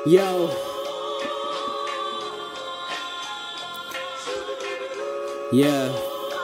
Yo, yeah.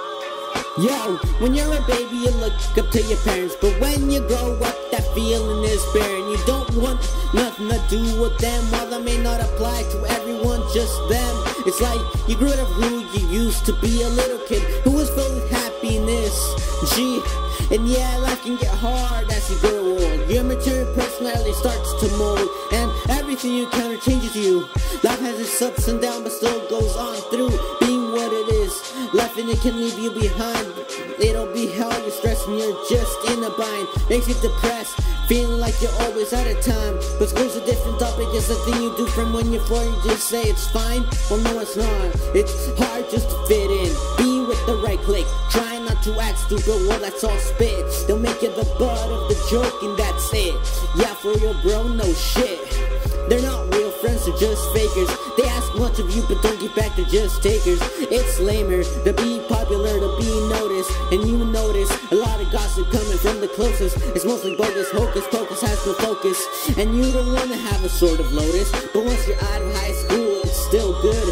Yo, when you're a baby you look up to your parents, but when you grow up that feeling is bare and you don't want nothing to do with them. While that may not apply to everyone, just them. It's like you grew out of who you used to be, a little kid who was filled with happiness. Gee, and yeah, life can get hard as you grow old. Your mature personality starts to mold, and everything you encounter changes you. Life has its ups and downs, but still goes on through being what it is. Life and it can leave you behind. It'll be hell, you're stressed and you're just in a bind. Makes you depressed, feeling like you're always out of time. But school's a different topic, it's the thing you do from when you're 4. You just say it's fine, well no it's not. It's hard just to fit in, be with the right clique. Try not to act stupid, well that's all spit. They'll make you the butt of the joke and that's it. Yeah, for real bro, no shit. They're not real friends, they're just fakers. They ask much of you but don't give back, they're just takers. It's lamer to be popular, to be noticed. And you notice a lot of gossip coming from the closest. It's mostly bogus, hocus pocus has no focus. And you don't want to have a sort of lotus, but once you're out of high school it's still good.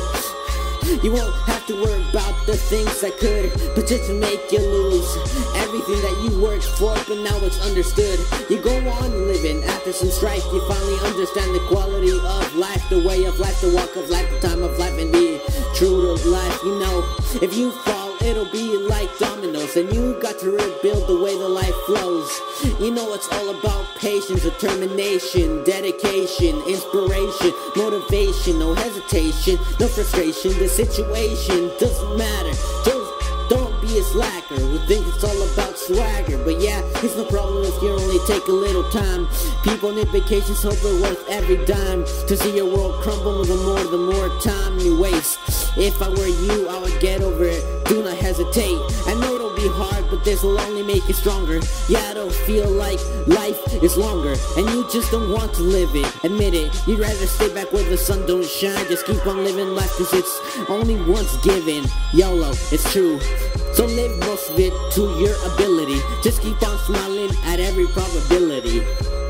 You won't have to worry about the things that could potentially make you lose everything that you worked for, but now it's understood. You go on living after some strife, you finally understand the quality of life, the way of life, the walk of life, the time of life, and be true to life. You know, if you fall, it'll be like dominoes, and you got to rebuild the way the life flows. You know it's all about patience, determination, dedication, inspiration, motivation, no hesitation, no frustration. The situation doesn't matter, just don't be a slacker who thinks it's all about swagger. But yeah, it's no problem if you only take a little time. People need vacations, hope they're worth every dime. To see your world crumble, the more time you waste. If I were you, I would get over it, do not hesitate. I know it'll be hard, but this will only make you stronger. Yeah, it'll feel like life is longer, and you just don't want to live it, admit it. You'd rather stay back where the sun don't shine. Just keep on living life, cause it's only once given. YOLO, it's true. So live most of it to your ability. Just keep on smiling at every probability.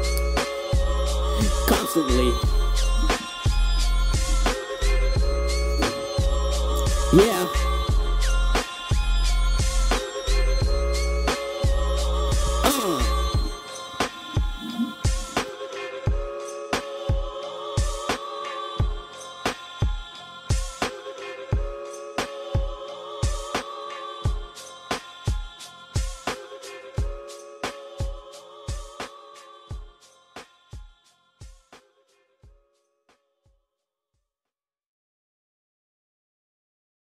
Constantly. Yeah.